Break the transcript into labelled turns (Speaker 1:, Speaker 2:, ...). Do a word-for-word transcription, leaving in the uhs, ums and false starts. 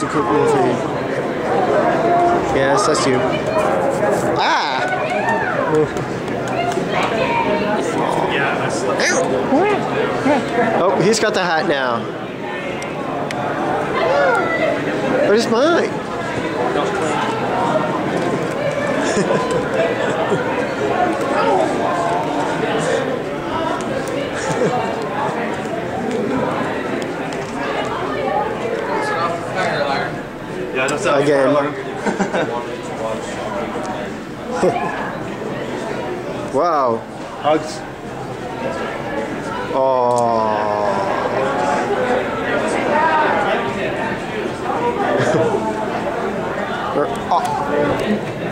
Speaker 1: difficult, Wolfy. Yes, that's you. Ah! Oh, he's got the hat now. Where's mine?
Speaker 2: Yeah, that's that
Speaker 1: again. Wow.
Speaker 2: Hugs.
Speaker 1: Oh. Oh.